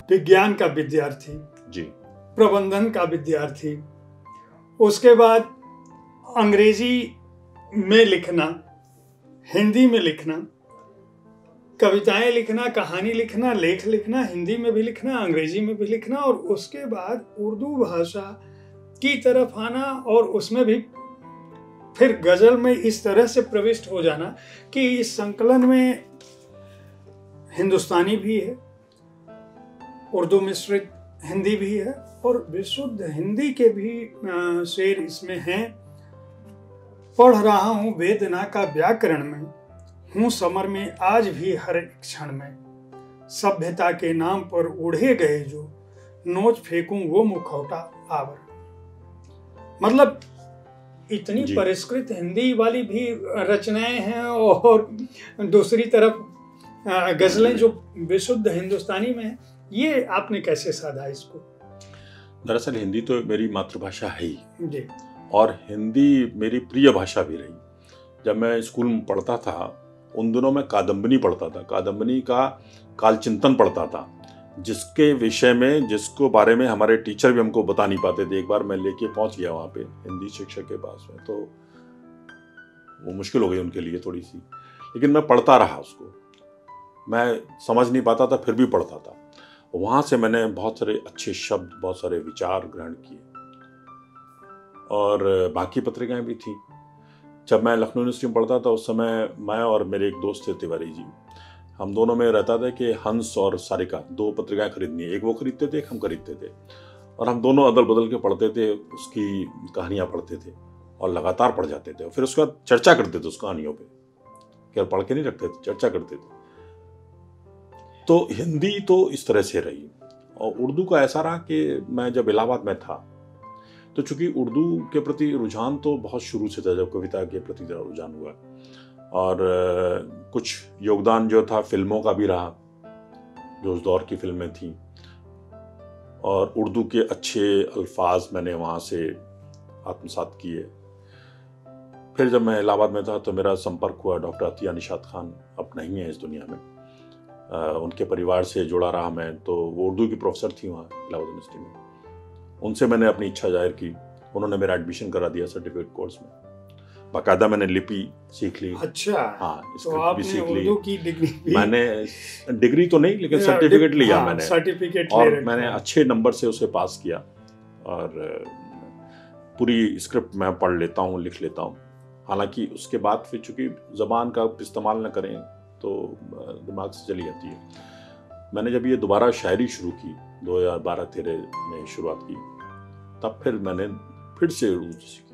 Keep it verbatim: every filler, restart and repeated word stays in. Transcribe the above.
विज्ञान का विद्यार्थी जी, प्रबंधन का विद्यार्थी, उसके बाद अंग्रेजी में लिखना, हिंदी में लिखना, कविताएं लिखना, कहानी लिखना, लेख लिखना, हिंदी में भी लिखना, अंग्रेजी में भी लिखना, और उसके बाद उर्दू भाषा की तरफ आना और उसमें भी फिर गजल में इस तरह से प्रविष्ट हो जाना कि इस संकलन में हिंदुस्तानी भी है, उर्दू मिश्रित हिंदी भी है और विशुद्ध हिंदी के भी शेर इसमें हैं। पढ़ रहा हूँ वेदना का व्याकरण में, हूँ समर में आज भी हर एक क्षण में, सभ्यता के नाम पर उड़े गए जो, नोच फेंकूं वो मुखौटा आवरण। मतलब इतनी परिष्कृत हिंदी वाली भी रचनाएं हैं और दूसरी तरफ गजलें जो विशुद्ध हिंदुस्तानी में है। ये आपने कैसे साधा इसको? दरअसल हिंदी तो मेरी मातृभाषा है ही जी, और हिंदी मेरी प्रिय भाषा भी रही। जब मैं स्कूल में पढ़ता था उन दिनों में कादम्बनी पढ़ता था, कादम्बनी का कालचिंतन पढ़ता था, जिसके विषय में जिसको बारे में हमारे टीचर भी हमको बता नहीं पाते थे। एक बार मैं लेके पहुंच गया वहाँ पे हिंदी शिक्षक के पास में, तो वो मुश्किल हो गई उनके लिए थोड़ी सी, लेकिन मैं पढ़ता रहा उसको। मैं समझ नहीं पाता था फिर भी पढ़ता था। वहाँ से मैंने बहुत सारे अच्छे शब्द, बहुत सारे विचार ग्रहण किए और बाकी पत्रिकाएं भी थी। जब मैं लखनऊ यूनिवर्सिटी में पढ़ता था उस समय मैं और मेरे एक दोस्त थे तिवारी जी, हम दोनों में रहता था कि हंस और सारिका दो पत्रिकाएं खरीदनी है, एक वो खरीदते थे एक हम खरीदते थे और हम दोनों अदल बदल के पढ़ते थे, उसकी कहानियाँ पढ़ते थे और लगातार पढ़ जाते थे। फिर उसके बाद चर्चा करते थे उस कहानियों पर, केवल पढ़ के नहीं रखते थे, चर्चा करते थे। तो हिंदी तो इस तरह से रही और उर्दू का ऐसा रहा कि मैं जब इलाहाबाद में था तो चूंकि उर्दू के प्रति रुझान तो बहुत शुरू से था, जब कविता के प्रति रुझान हुआ और कुछ योगदान जो था फिल्मों का भी रहा, जो उस दौर की फिल्में थी और उर्दू के अच्छे अल्फाज मैंने वहाँ से आत्मसात किए। फिर जब मैं इलाहाबाद में था तो मेरा संपर्क हुआ डॉक्टर अतिया निशात खान, अब नहीं है इस दुनिया में, आ, उनके परिवार से जुड़ा रहा मैं। तो वो उर्दू की प्रोफेसर थी वहाँ इलाहाबाद यूनिवर्सिटी में, उनसे मैंने अपनी इच्छा जाहिर की, उन्होंने मेरा एडमिशन करा दिया सर्टिफिकेट कोर्स में। बाकायदा मैंने लिपि सीख ली। अच्छा, हाँ, तो आपने भी सीख उर्दू की डिग्री भी? मैंने डिग्री तो नहीं लेकिन सर्टिफिकेट लिया। हाँ, मैंने सर्टिफिकेट और मैंने अच्छे नंबर से उसे पास किया और पूरी स्क्रिप्ट मैं पढ़ लेता हूँ, लिख लेता हूँ। हालांकि उसके बाद फिर चूंकि ज़बान का इस्तेमाल न करें तो दिमाग से चली जाती है। मैंने जब ये दोबारा शायरी शुरू की दो हज़ार बारह तेरह में शुरुआत की, तब फिर मैंने फिर से उर्दू सीखी।